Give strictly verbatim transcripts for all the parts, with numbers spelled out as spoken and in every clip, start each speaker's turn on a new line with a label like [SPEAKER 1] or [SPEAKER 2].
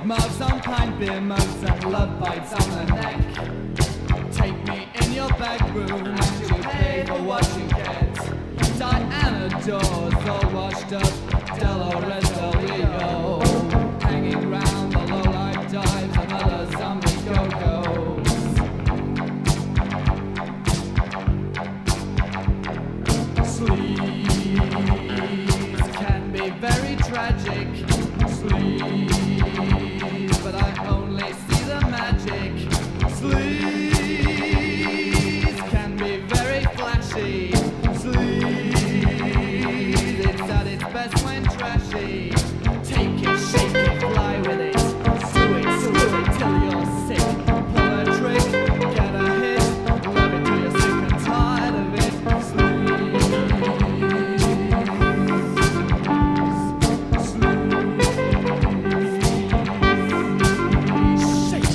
[SPEAKER 1] Marks on pine, beer mugs and love bites on the neck. Take me in your bedroom and you pay for what you get. Diana doors all washed up, Dolores Del Rio, hanging round the low-life dives and other zombie go-go's. Sleaze can be very tragic. Sleaze, but I only see the magic. Sleaze can be very flashy. Sleaze, it's at its best when trashy. Take it, shake it, fly with it. Do it, screw it till you're sick. Pull a trick, get a hit. Love it till you're sick and tired of it. Sleaze, sleaze, shake.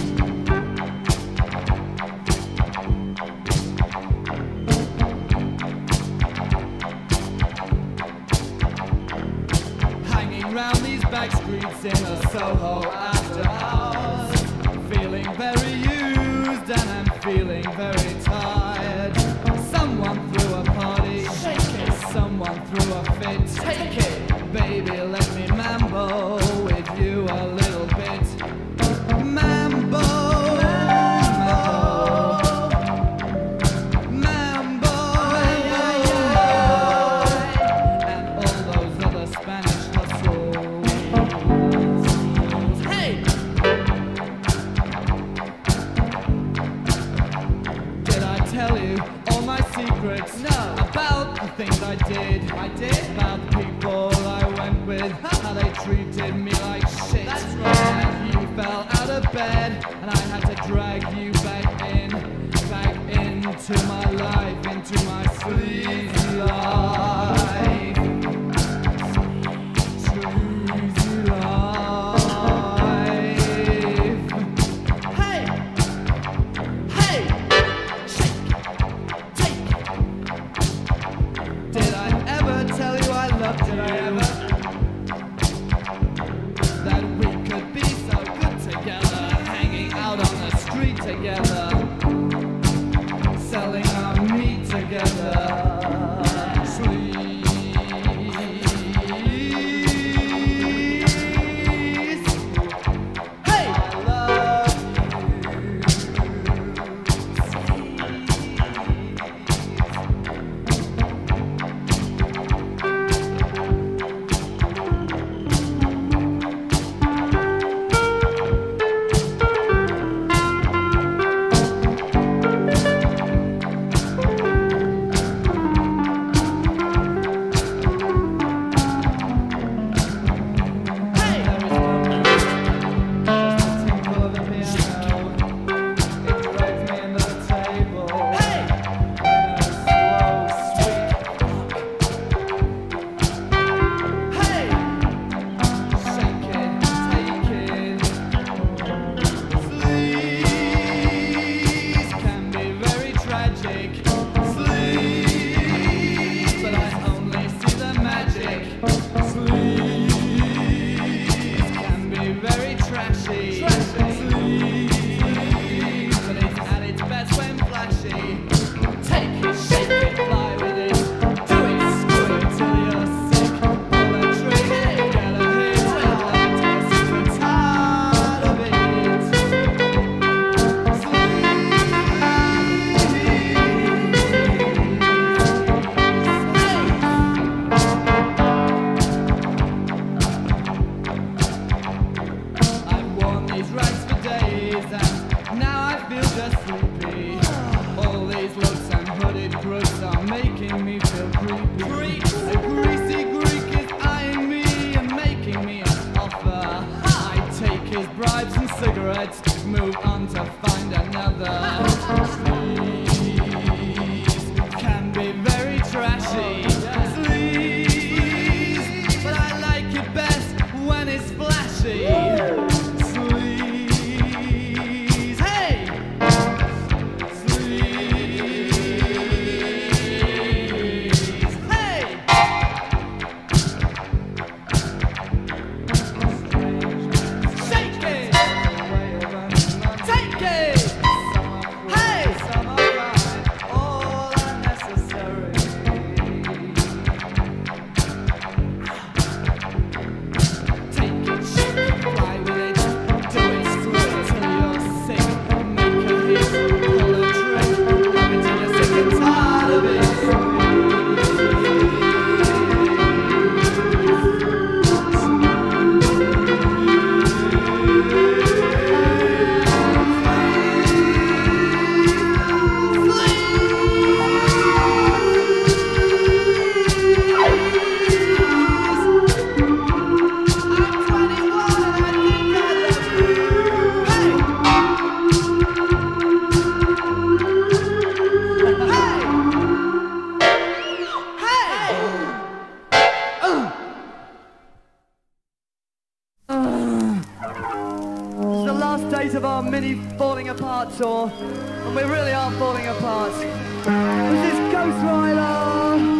[SPEAKER 1] Hanging round these back streets in a Soho after hours, feeling very used and I'm feeling very tired. Someone threw a party, shake it. Someone threw a fit, take it. Baby, let me mambo with you a little bit. Mambo, mambo, mambo, and all those other Spanish hustles. Hey! Did I tell you all my secrets? No. About the things I did. I did. About the people I went with. How they treated me like shit. That's right. And you fell out of bed, and I had to drag you back in, back into my life, into my sleazy life. Sleazy life. Hey! Hey! Shake! Take! Did I ever tell you I loved you? Did I ever? That we could be so good together, hanging out on the street together, selling our meat together. Sleaze. Hey! I love move on to find another. Sleaze can be very trashy. Sleaze, but I like it best when it's flashy. Sleaze, hey! Sleaze, hey! Shake it! last date of our mini Falling Apart tour, and we really are falling apart. This is Ghostrider!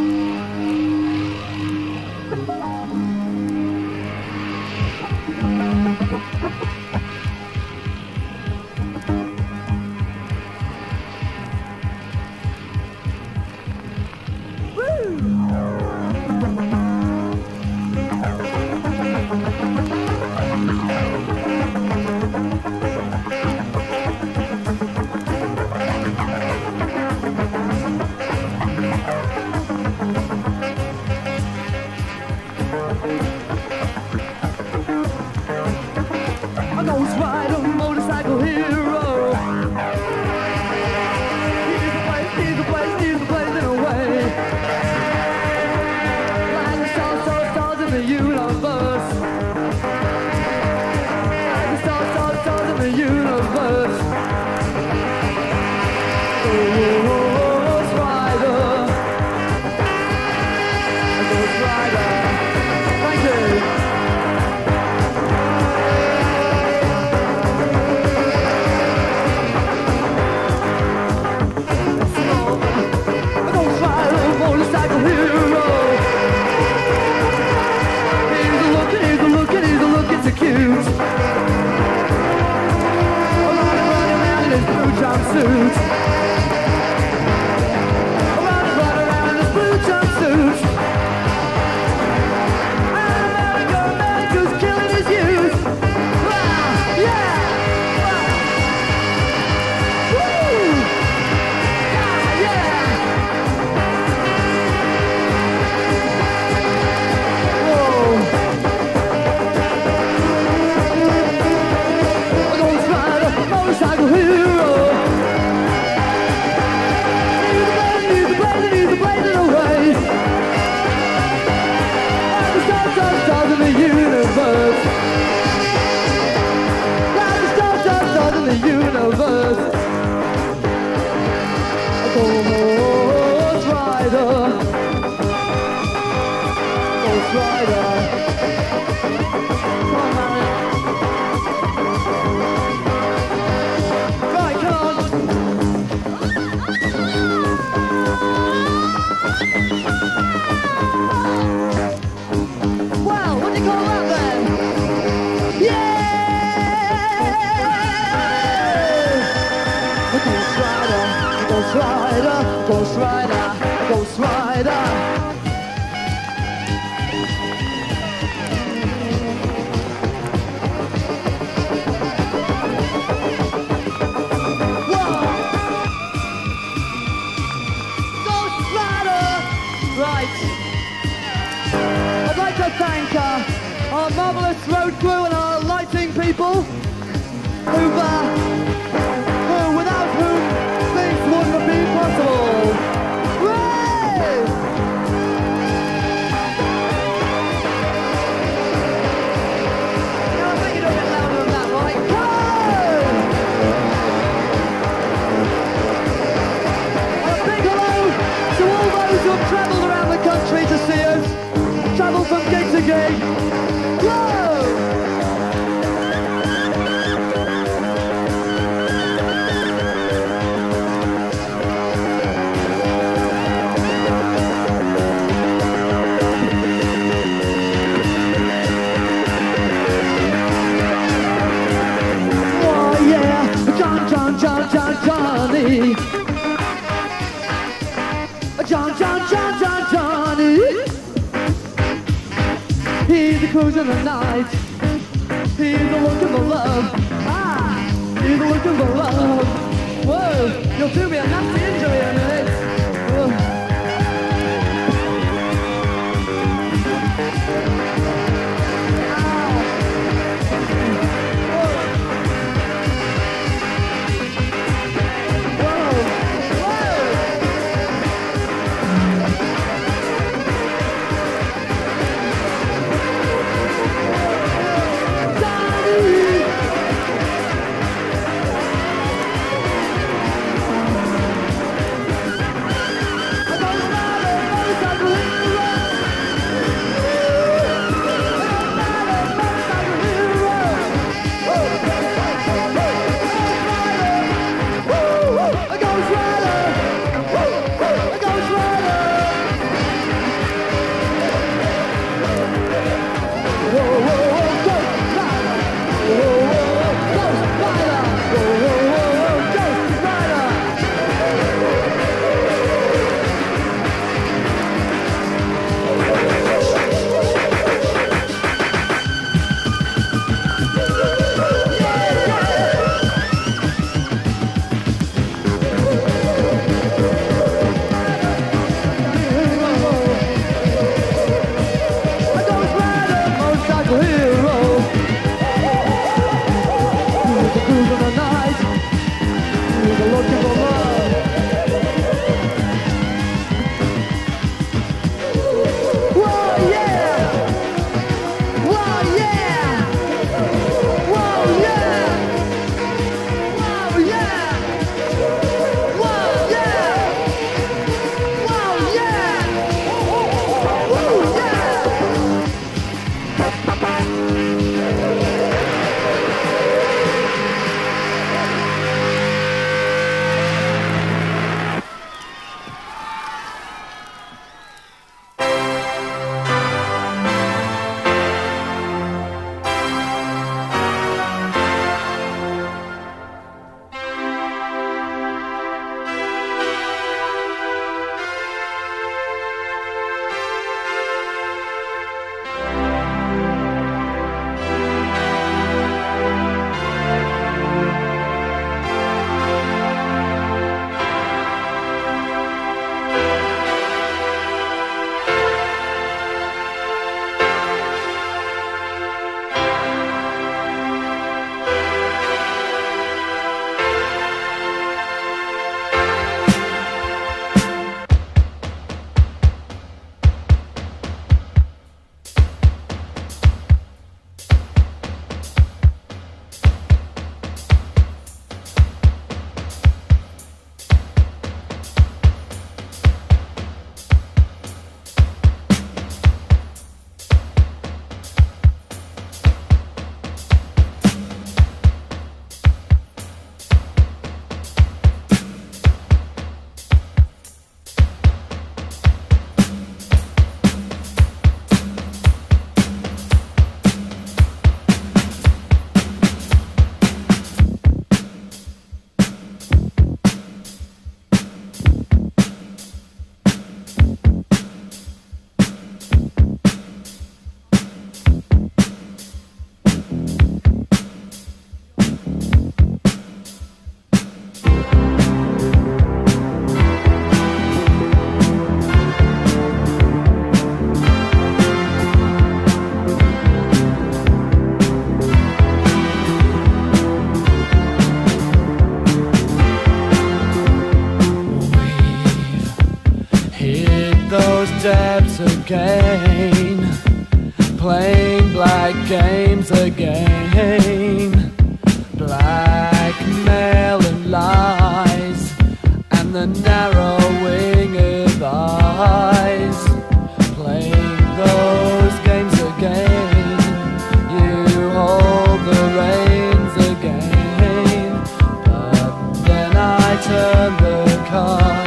[SPEAKER 1] depths again, playing black games again, blackmail and lies, and the narrowing of eyes, playing those games again, you hold the reins again, but then I turn the card.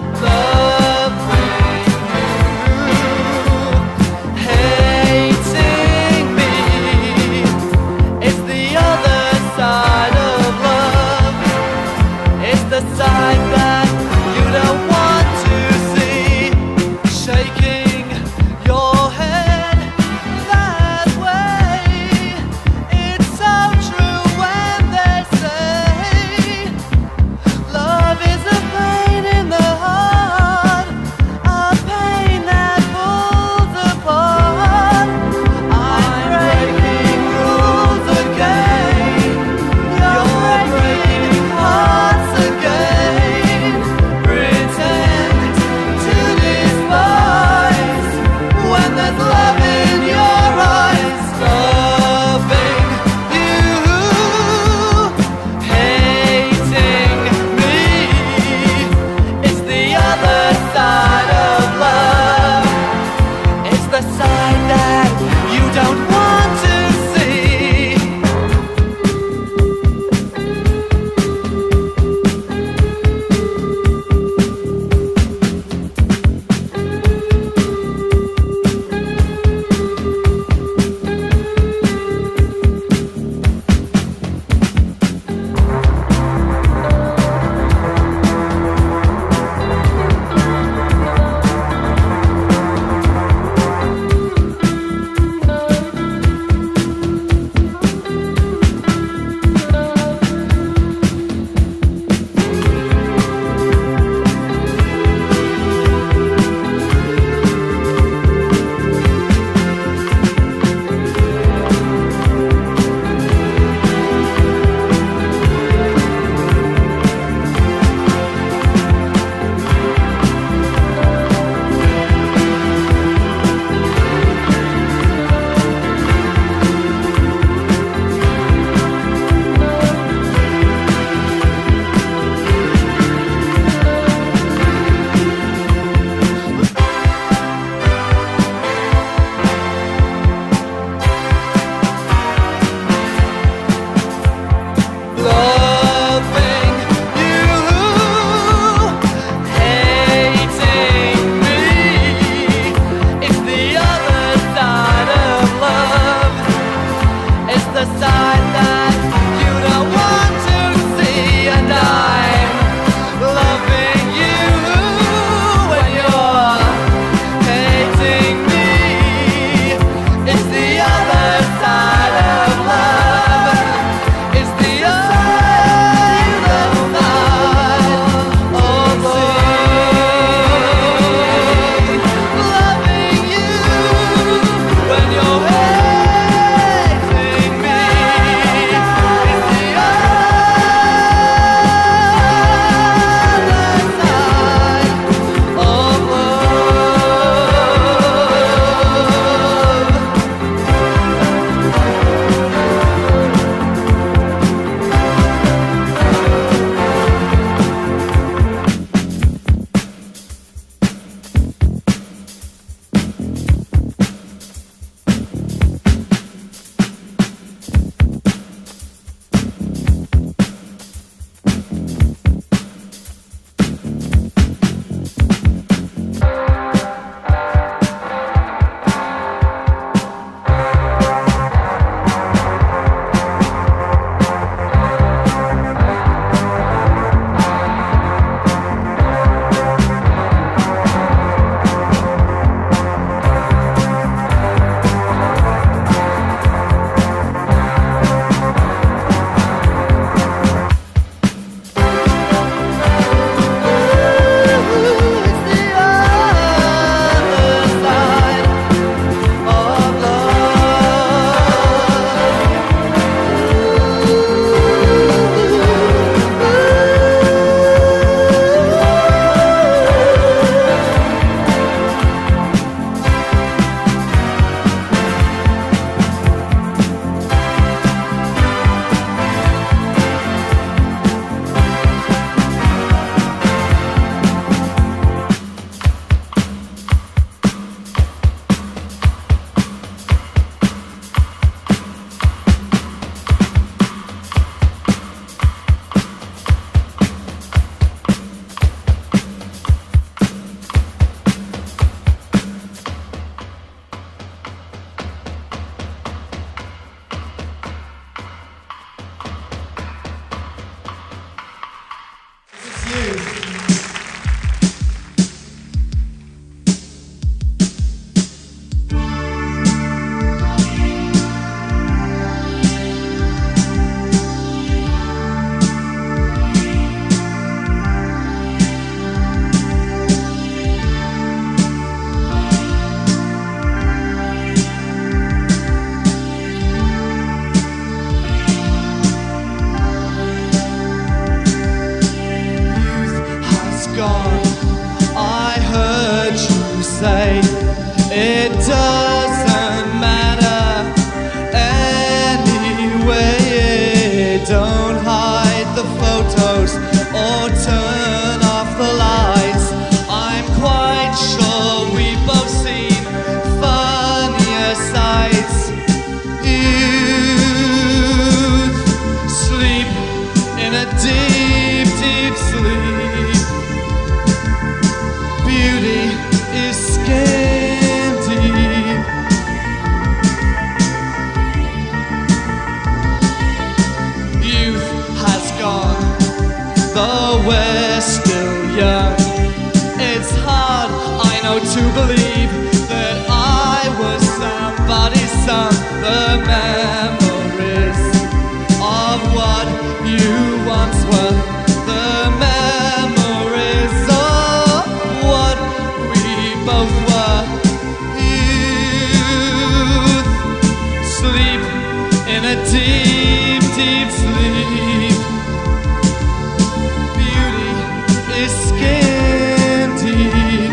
[SPEAKER 1] Hating to believe that I was somebody's son. The memories of what you once were, the memories of what we both were. Youth, sleep in a deep, deep sleep. Beauty is skin deep.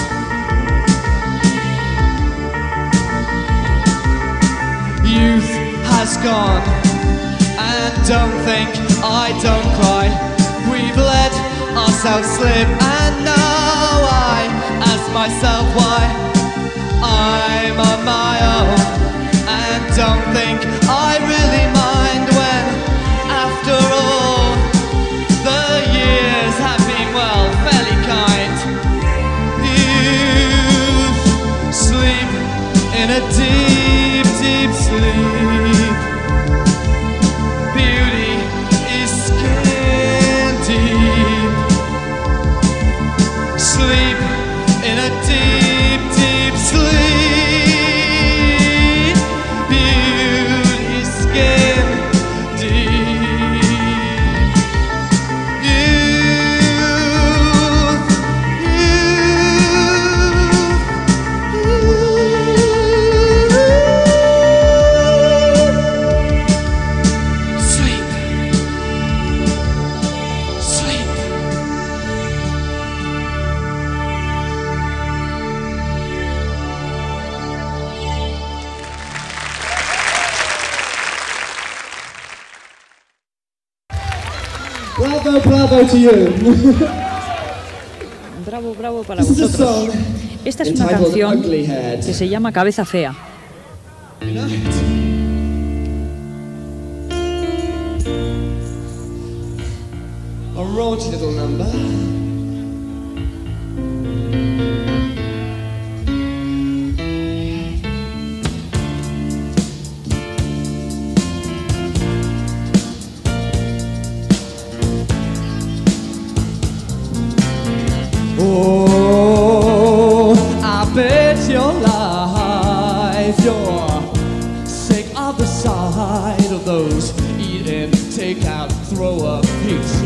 [SPEAKER 1] Youth has gone, and don't think I don't cry. We've let ourselves slip, and now I ask myself why I'm on my own, and don't think I really mind when, after all, the years have been, well, fairly kind. Youth, sleep in a deep, deep sleep. Beauty is skin deep. Sleep in a deep, deep sleep. Beauty is skin deep. Youth, youth, sleep, sleep.
[SPEAKER 2] Bravo, bravo to you.
[SPEAKER 3] Bravo, bravo para
[SPEAKER 2] This is a
[SPEAKER 3] vosotros.
[SPEAKER 2] song
[SPEAKER 3] Esta es una
[SPEAKER 2] entitled
[SPEAKER 3] canción
[SPEAKER 2] Ugly Head.
[SPEAKER 3] que se llama Cabeza Fea.
[SPEAKER 2] A raunchy little number.
[SPEAKER 1] Oh, I bet your life you're sick of the sight of those eating takeout, throw up pizza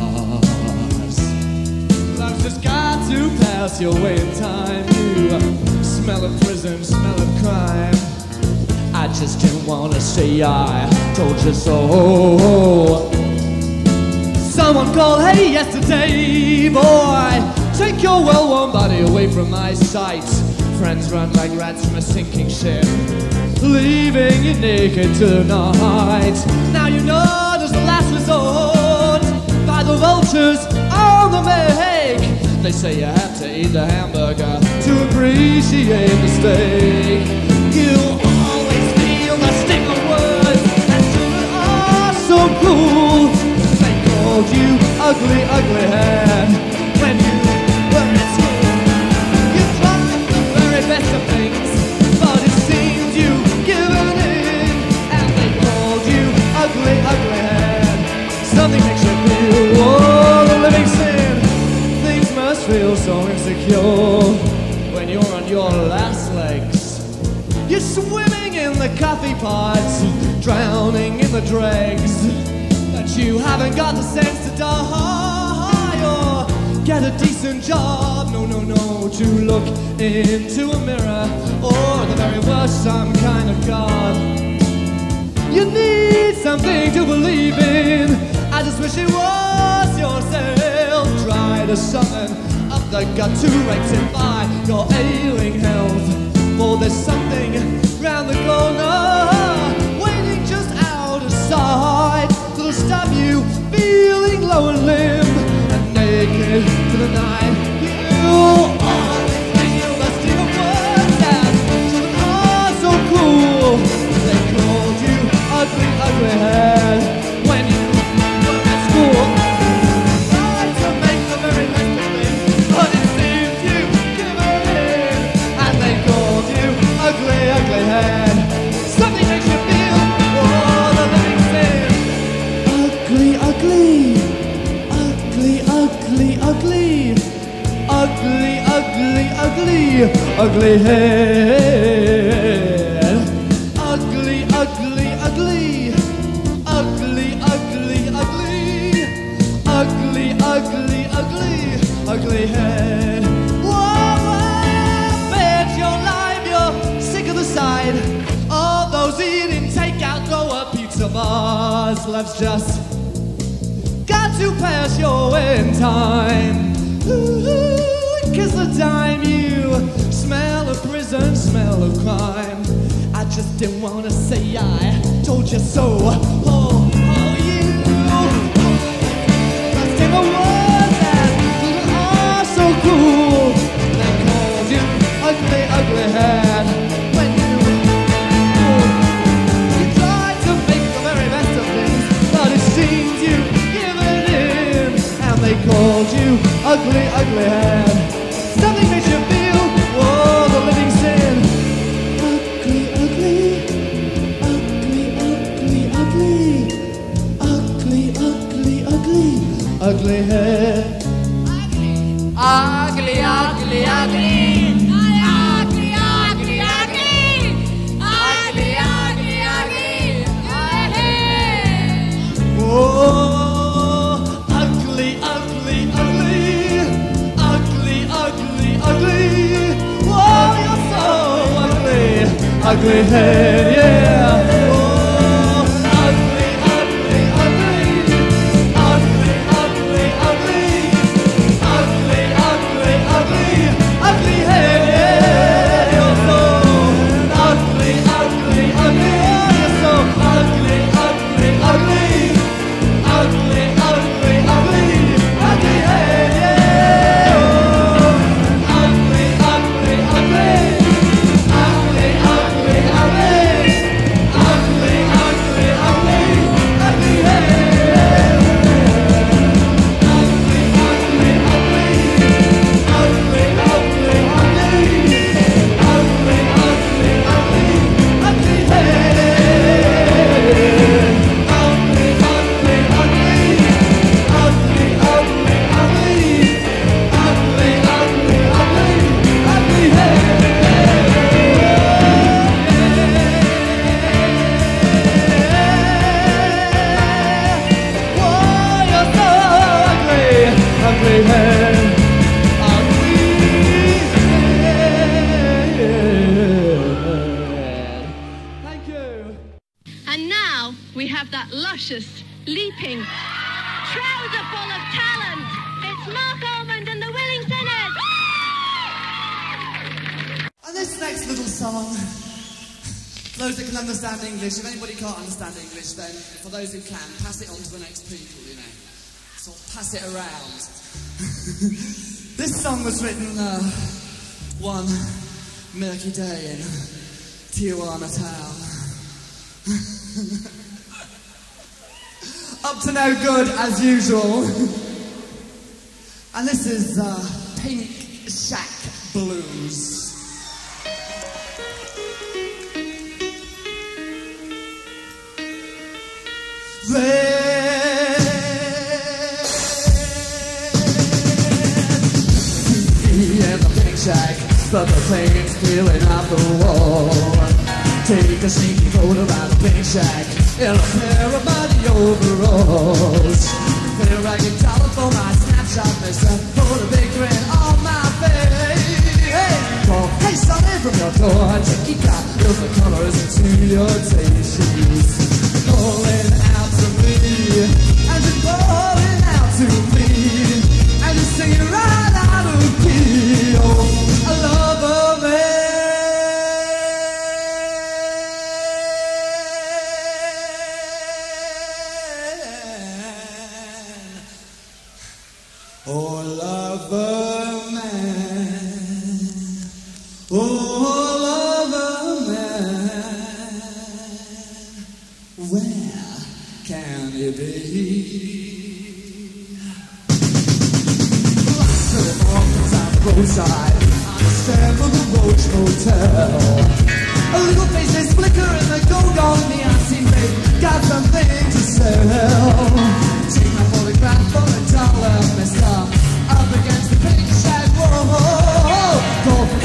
[SPEAKER 1] bars. Life's just got to pass your way in time. You smell of prison, smell of crime. I just didn't wanna say I told you so. Someone called, hey, yesterday, boy, take your well-worn body away from my sight. Friends run like rats from a sinking ship, leaving you naked tonight. Now you know there's the last resort by the vultures on the make. They say you have to eat the hamburger to appreciate the steak. You always feel the sting of words that are so cruel. They called you ugly, ugly head when you were at school. You tried the very best of things, but it seems you've given in, and they called you ugly, ugly head. Something makes you feel, oh, the living sin. Things must feel so insecure when you're on your last legs. You're swimming in the coffee pots, drowning in the dregs. But you haven't got the sense to die or get a decent job. No, no, no, to look into a mirror, or the very worst, some kind of God. You need something to believe in. I just wish it was yourself. Try to summon up the gut to rectify your ailing health. For there's something round the corner, waiting just out of sight, that'll stop you feeling low and limb and naked to the night. You always feel the sting of words that are so cool. They called you ugly, ugly head when you were at school. Tried to make the very best of things, but it seems you've given in, and they called you ugly, ugly head. Something ugly, ugly head. Ugly, ugly, ugly. Ugly, ugly, ugly. Ugly, ugly, ugly. Ugly head. Whoa, whoa, bet your life you're sick of the sight. All those eating takeout, go up pizza bars. Let's just got to pass your way in time. Ooh, kiss the time you smell of prison, smell of crime. I just didn't wanna say I told you so. Oh, oh, you. Let's take a word that you are so cool. They called you ugly, ugly head. When you, you tried to make the very best of things, but it seems you given in, and they called you ugly, ugly head. Something makes you feel, whoa, the living sin. Ugly, ugly, ugly, ugly, ugly, ugly, ugly, ugly head.
[SPEAKER 4] Ugly, ugly, ugly, ugly, ugly, ugly, ugly, ugly, ugly, head.
[SPEAKER 1] Oh, ugly, ugly, ugly, ugly, ugly, ugly. Whoa, you're so ugly, ugly head, yeah. Oh, ugly, ugly, ugly, ugly, ugly, ugly, ugly, ugly, ugly, ugly head, yeah. You're so ugly, ugly, ugly. Oh, you're so ugly, ugly, ugly. Ugly, ugly, ugly, ugly head, yeah. Oh, ugly, ugly, ugly, ugly, ugly, ugly, ugly, ugly, ugly, ugly head. Ugly, ugly, ugly, ugly, ugly, ugly, ugly, ugly, ugly, ugly head. Ugly, ugly, ugly, ugly, ugly, ugly, ugly, ugly, ugly, ugly head. Whoa, you're so ugly, ugly head, ugly head. Thank you.
[SPEAKER 4] And now we have that luscious, leaping, trouser full of talent. It's Marc Almond and the Willing Sinners.
[SPEAKER 1] And this next little song, for those that can understand English, if anybody can't understand English, then for those who can, pass it on to the next people, you know. Sort of pass it around. This song was written uh, one murky day in Tijuana town. Up to no good as usual. And this is uh, Pink Shack Blues. In the pink shack, but the paint's peeling off the wall. Take a sneaky photo about the pink shack in a pair of muddy overalls. Put a ragged towel for my snapshot, mister. Put a big grin on my face. Hey, call, hey, something from your door. Cheeky cat, look the colors into your taste. She's calling out to me, and she's calling out to me, and she's singing right out of key. Oh, I love her, man. Oh, lover man, oh, lover man, where can you be? Lots of orphans on the roadside, on the step of the Roach Motel. A little faces flicker in the go-go neon T V, got something to sell. Take my photograph for a dollar, mister, up against the pink shack wall. Go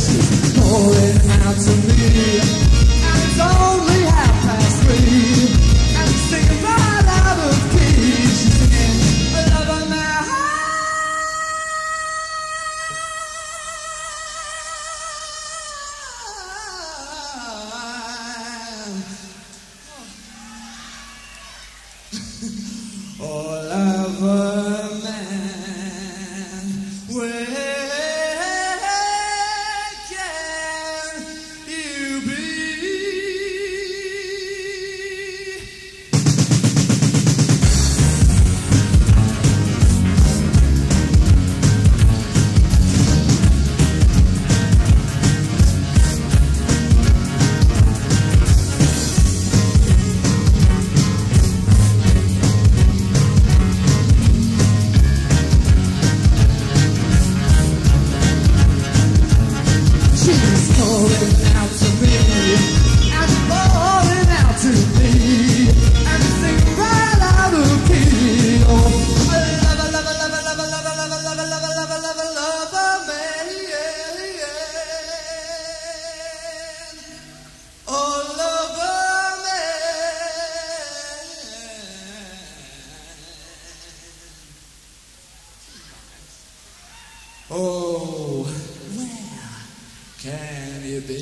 [SPEAKER 1] Oh, where can you be?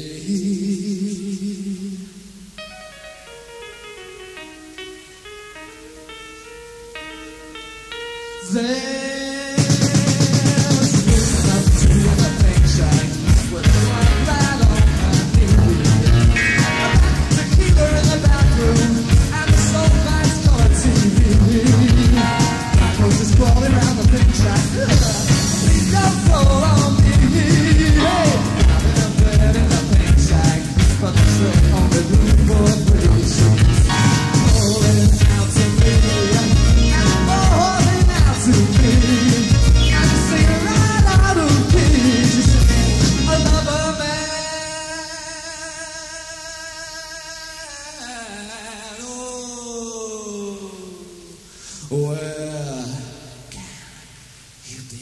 [SPEAKER 1] There's up to the pink shack with one right on my knee. Tequila in the bathroom and the soul lights color T V. Cockroaches just crawling around the pink shack. Please don't fall on me. Hey, I'm in a bed in the pink shack, but the trick on the roof for three sheets. Calling out to me, and falling out to me. And you sing right out of key. You sing another man. Oh, where can you be?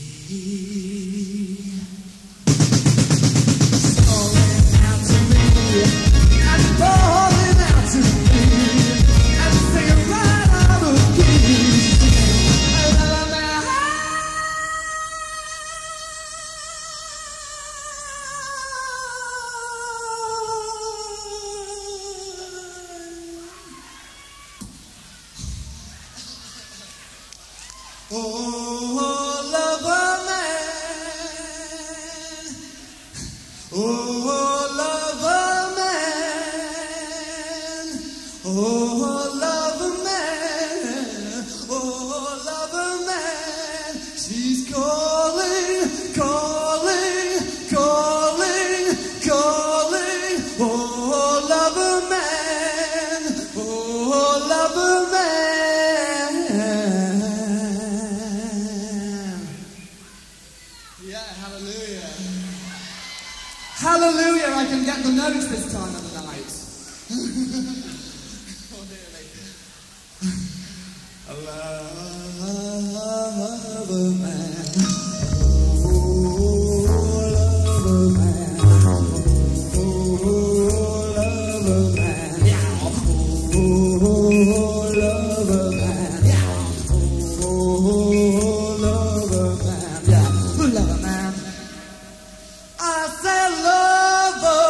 [SPEAKER 1] Calling out to me, and falling out to me, and singing right out of key. Another man. Oh, lover man. Oh, lover man. Oh, lover man. Oh, lover man. She's calling, calling, calling, calling. Oh, lover man. Oh, lover man. Yeah, hallelujah. Hallelujah, I can get the notes this time of the night. Oh, dearly. A lover man. Oh, lover man. Oh, lover man. Yeah. Oh, lover man. Yeah. Oh, lover man. Yeah. Lover man. I said lover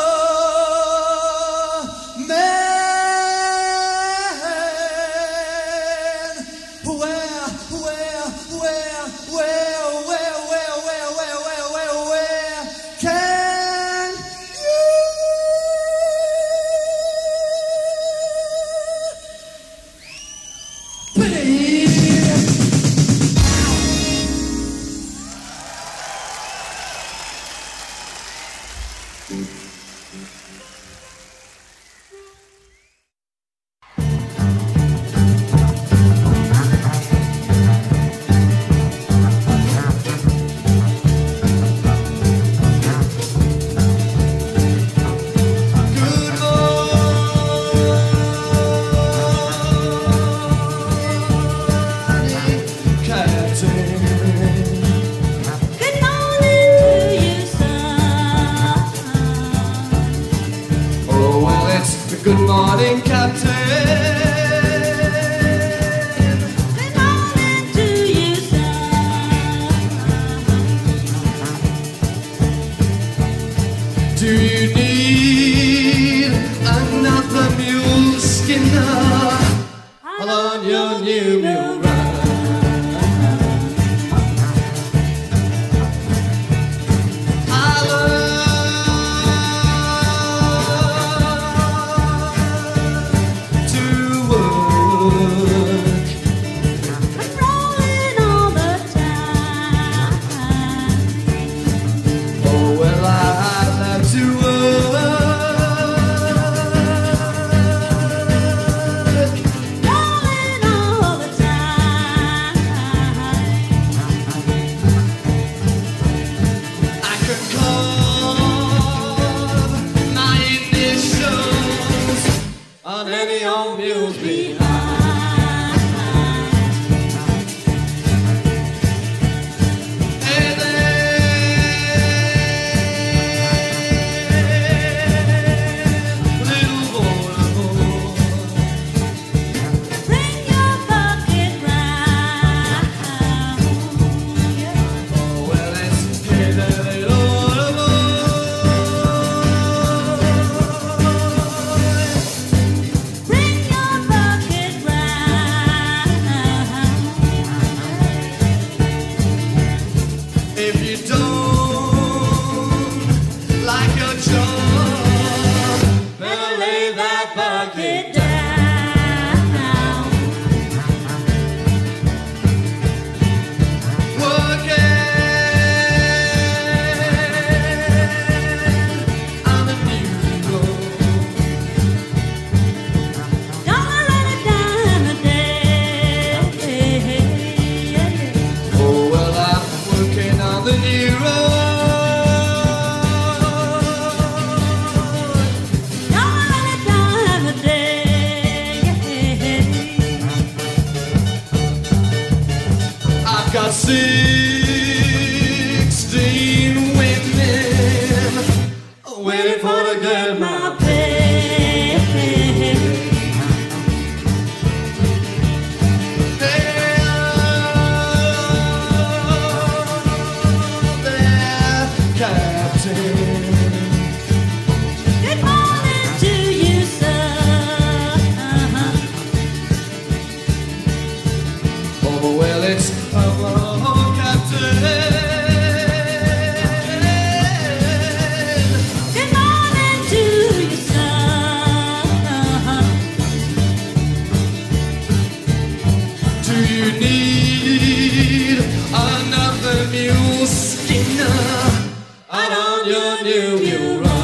[SPEAKER 1] man. Where, where, where, where, where, where, where, where, where, where, where can you be? Good morning, Captain.
[SPEAKER 5] Good morning to you, son.
[SPEAKER 1] Good morning, Captain.
[SPEAKER 5] Good morning to you, sir.
[SPEAKER 1] Do you need another mule skinner on your new mule run? I love to work.
[SPEAKER 5] I'm rolling all the time.
[SPEAKER 1] Oh, well, I love to work.
[SPEAKER 5] Rolling all the time.
[SPEAKER 1] I could carve my initials on any old mule's behind. Hey there, little boy.
[SPEAKER 5] Bring your bucket round.
[SPEAKER 1] Oh, well, it's hey there, little boy.
[SPEAKER 5] Bring your bucket round.
[SPEAKER 1] If you don't like your job, better lay that bucket
[SPEAKER 5] Get down.
[SPEAKER 1] working on the new road.
[SPEAKER 5] Don't let it down a day.
[SPEAKER 1] Oh, well, I'm working on the new road.
[SPEAKER 5] Don't let it down a day.
[SPEAKER 1] I've got sixteen women waiting for to get my
[SPEAKER 5] My pay.
[SPEAKER 1] Captain.
[SPEAKER 5] Good morning to you, sir.
[SPEAKER 1] Oh, well, it's oh, oh, Captain.
[SPEAKER 5] Good morning to you, sir.
[SPEAKER 1] Do you need another mule skinner out on your new mule run?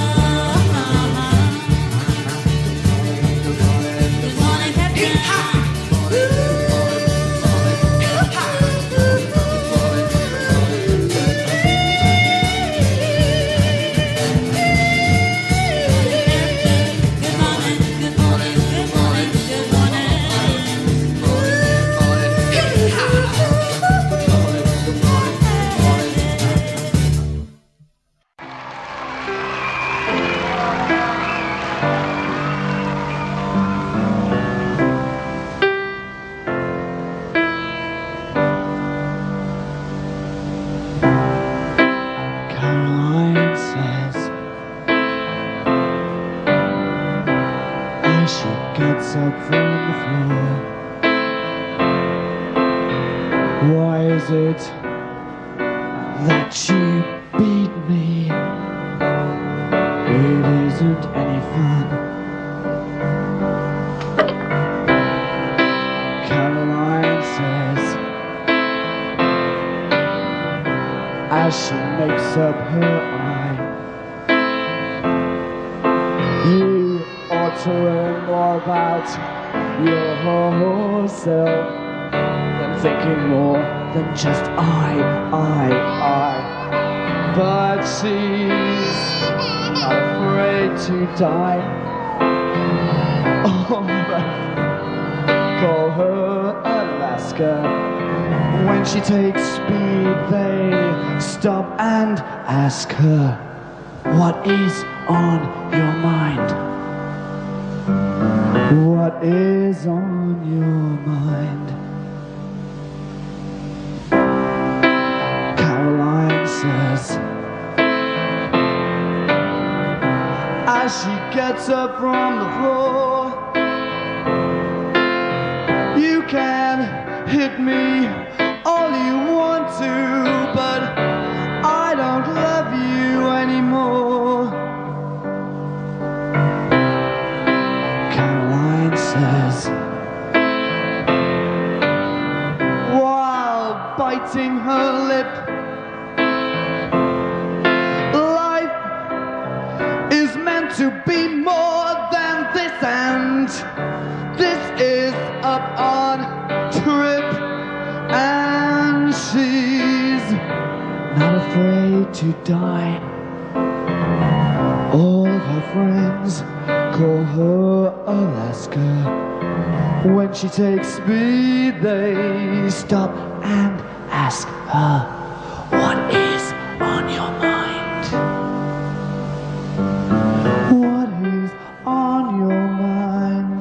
[SPEAKER 5] Good morning, Captain. Good morning, good morning, good morning, good morning.
[SPEAKER 6] Caroline says as she gets up from the floor, why is it that you beat me? It isn't any fun. Caroline says as she makes up her eye, you ought to learn more about yourself than thinking more than just I, I, I. But she's not afraid to die. Oh, call her Alaska. When she takes speed, they stop and ask her, what is on your mind? What is on your mind? Caroline says, as she gets up from the floor, you can hit me all you want to, but I don't love you anymore. Caroline says, while biting her lip, life is meant to be more than this, and this is up on trip, and she's not afraid to die. All her friends call her Alaska. When she takes speed, they stop and ask her, what is on your mind? What is on your mind?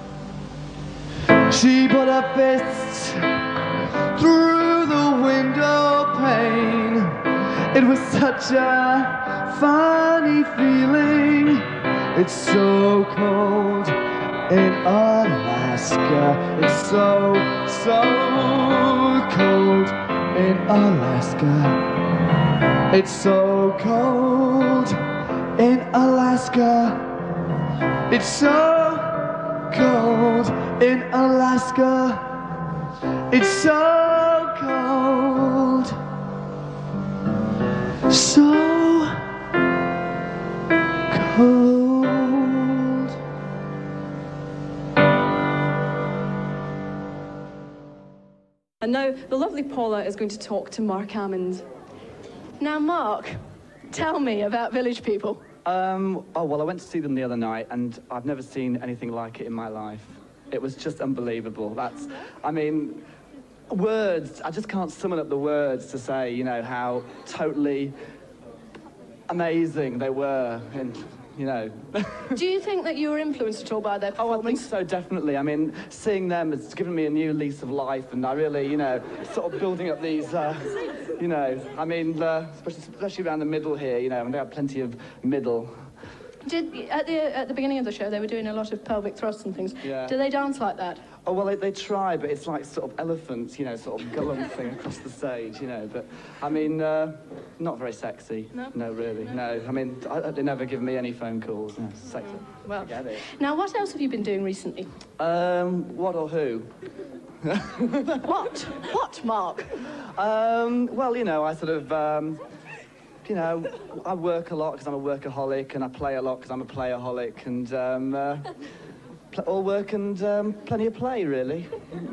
[SPEAKER 6] She put her fist through the window pane. It was such a funny feeling. It's so cold in Alaska. It's so, so cold in Alaska. It's so cold in Alaska. It's so cold in Alaska. It's so cold. So cold.
[SPEAKER 7] And now the lovely Paula is going to talk to Marc Almond. Now, Marc, tell me about Village People.
[SPEAKER 8] Um, oh, well, I went to see them the other night, and I've never seen anything like it in my life. It was just unbelievable. That's, I mean, words, I just can't summon up the words to say, you know, how totally amazing they were, and, you know.
[SPEAKER 7] Do you think that you were influenced at all by their performance?
[SPEAKER 8] Oh, I think so, definitely. I mean, seeing them has given me a new lease of life, and I really, you know, sort of building up these, uh, you know, I mean, uh, especially, especially around the middle here, you know, and they have plenty of middle.
[SPEAKER 7] Did, at the, at the beginning of the show, they were doing a lot of pelvic thrusts and things.
[SPEAKER 8] Yeah.
[SPEAKER 7] Do they dance like that?
[SPEAKER 8] Oh, well, they, they try, but it's like sort of elephants, you know, sort of galumphing across the stage, you know. But, I mean, uh, not very sexy.
[SPEAKER 7] No?
[SPEAKER 8] No, really, no. no. I mean, I, they never give me any phone calls. No, sexy.
[SPEAKER 7] Well,
[SPEAKER 8] Forget it.
[SPEAKER 7] now, what else have you been doing recently?
[SPEAKER 8] Um, what or who?
[SPEAKER 7] What? What, Marc?
[SPEAKER 8] Um, well, you know, I sort of, um, you know, I work a lot because I'm a workaholic, and I play a lot because I'm a playaholic, and um, uh, pl all work and um, plenty of play, really.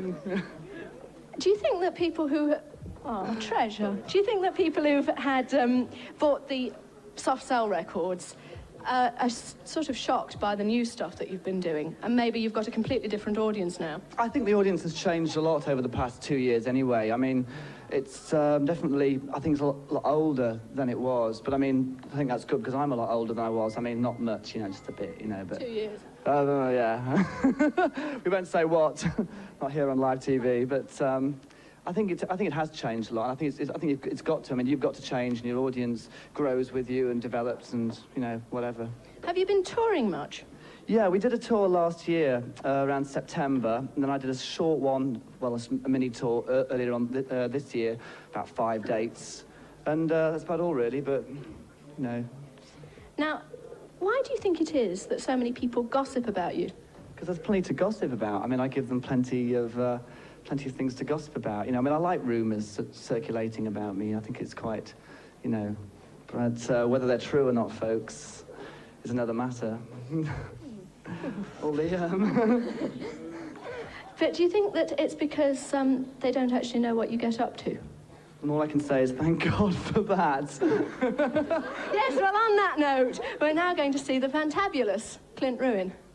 [SPEAKER 7] Do you think that people who... Oh, treasure. Do you think that people who've had um, bought the soft sell records uh, are s sort of shocked by the new stuff that you've been doing, and maybe you've got a completely different audience now?
[SPEAKER 8] I think the audience has changed a lot over the past two years anyway. I mean, it's um, definitely, I think it's a lot, lot older than it was, but I mean, I think that's good because I'm a lot older than I was. I mean, not much, you know, just a bit, you know, but...
[SPEAKER 7] Two years.
[SPEAKER 8] Oh, no, yeah. We won't say what, not here on live T V, but um, I think it, I think it has changed a lot. I think it's, it's, I think it's got to. I mean, you've got to change, and your audience grows with you and develops, and you know, whatever.
[SPEAKER 7] Have you been touring much?
[SPEAKER 8] Yeah, we did a tour last year uh, around September, and then I did a short one, well, a, a mini tour uh, earlier on th uh, this year, about five dates, and uh, that's about all really. But you know.
[SPEAKER 7] Now, why do you think it is that so many people gossip about you?
[SPEAKER 8] Because there's plenty to gossip about. I mean, I give them plenty of. Uh, plenty of things to gossip about. You know, I mean, I like rumours circulating about me. I think it's quite, you know, but uh, whether they're true or not, folks, is another matter. Or Liam.
[SPEAKER 7] But do you think that it's because um, they don't actually know what you get up to?
[SPEAKER 8] And all I can say is thank God for that.
[SPEAKER 7] Yes, well, on that note, we're now going to see the fantabulous Clint Ruin.